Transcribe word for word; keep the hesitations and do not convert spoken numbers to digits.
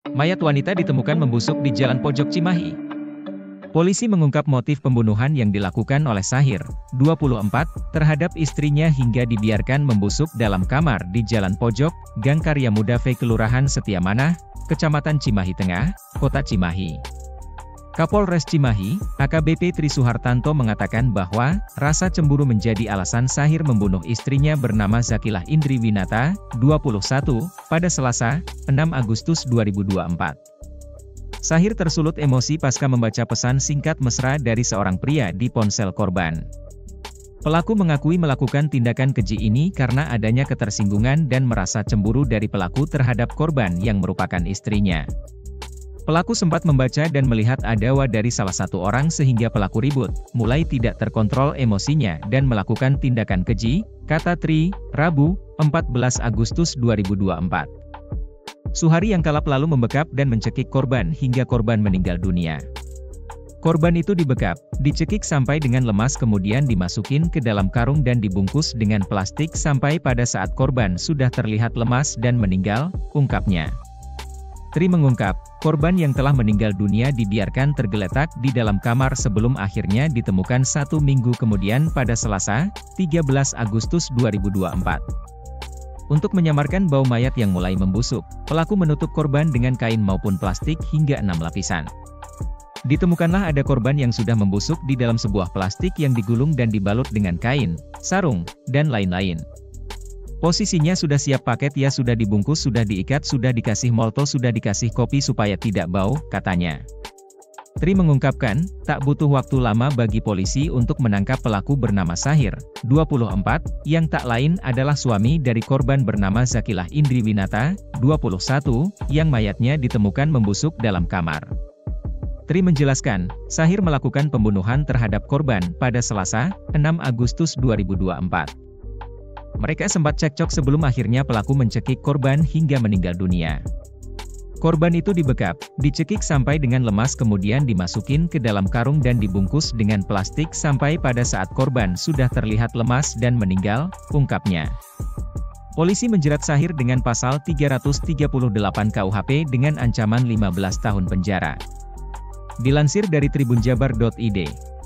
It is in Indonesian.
Mayat wanita ditemukan membusuk di Jalan Pojok Cimahi. Polisi mengungkap motif pembunuhan yang dilakukan oleh Sahir, dua puluh empat, terhadap istrinya hingga dibiarkan membusuk dalam kamar di Jalan Pojok, Gang Karya Muda V Kelurahan Setiamanah, Kecamatan Cimahi Tengah, Kota Cimahi. Kapolres Cimahi, A K B P Tri Suhartanto mengatakan bahwa, rasa cemburu menjadi alasan Sahir membunuh istrinya bernama Zakilah Indri Winata, dua puluh satu, pada Selasa, enam Agustus dua ribu dua puluh empat. Sahir tersulut emosi pasca membaca pesan singkat mesra dari seorang pria di ponsel korban. Pelaku mengakui melakukan tindakan keji ini karena adanya ketersinggungan dan merasa cemburu dari pelaku terhadap korban yang merupakan istrinya. Pelaku sempat membaca dan melihat adawa dari salah satu orang sehingga pelaku ribut, mulai tidak terkontrol emosinya dan melakukan tindakan keji, kata Tri, Rabu, empat belas Agustus dua ribu dua puluh empat. Suhari yang kalap lalu membekap dan mencekik korban hingga korban meninggal dunia. Korban itu dibekap, dicekik sampai dengan lemas kemudian dimasukin ke dalam karung dan dibungkus dengan plastik sampai pada saat korban sudah terlihat lemas dan meninggal, ungkapnya. Tri mengungkap, korban yang telah meninggal dunia dibiarkan tergeletak di dalam kamar sebelum akhirnya ditemukan satu minggu kemudian pada Selasa, tiga belas Agustus dua ribu dua puluh empat. Untuk menyamarkan bau mayat yang mulai membusuk, pelaku menutup korban dengan kain maupun plastik hingga enam lapisan. Ditemukanlah ada korban yang sudah membusuk di dalam sebuah plastik yang digulung dan dibalut dengan kain, sarung, dan lain-lain. Posisinya sudah siap paket ya sudah dibungkus sudah diikat sudah dikasih molto sudah dikasih kopi supaya tidak bau, katanya. Tri mengungkapkan, tak butuh waktu lama bagi polisi untuk menangkap pelaku bernama Sahir, dua puluh empat, yang tak lain adalah suami dari korban bernama Zakilah Indri Winata, dua puluh satu, yang mayatnya ditemukan membusuk dalam kamar. Tri menjelaskan, Sahir melakukan pembunuhan terhadap korban pada Selasa, enam Agustus dua ribu dua puluh empat. Mereka sempat cekcok sebelum akhirnya pelaku mencekik korban hingga meninggal dunia. Korban itu dibekap, dicekik sampai dengan lemas kemudian dimasukin ke dalam karung dan dibungkus dengan plastik sampai pada saat korban sudah terlihat lemas dan meninggal, ungkapnya. Polisi menjerat Sahir dengan pasal tiga ratus tiga puluh delapan K U H P dengan ancaman lima belas tahun penjara. Dilansir dari tribunjabar titik i d.